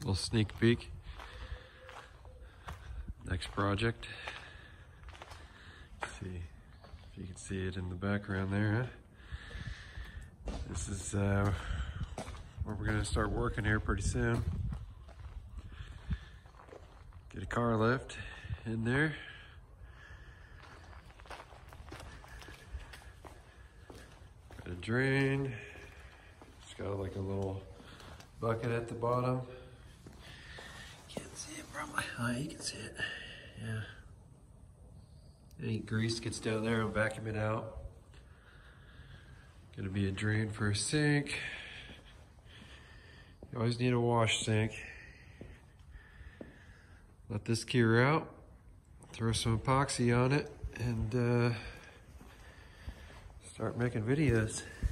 Little sneak peek. Next project. Let's see if you can see it in the background there, huh? This is where we're gonna start working here pretty soon. Get a car lift in there. Got a drain. It's got like a little bucket at the bottom. Can't see it probably. Oh, you can see it. Yeah. Any grease gets down there, I'll vacuum it out. Gonna be a drain for a sink. You always need a wash sink. Let this cure out. Throw some epoxy on it and start making videos.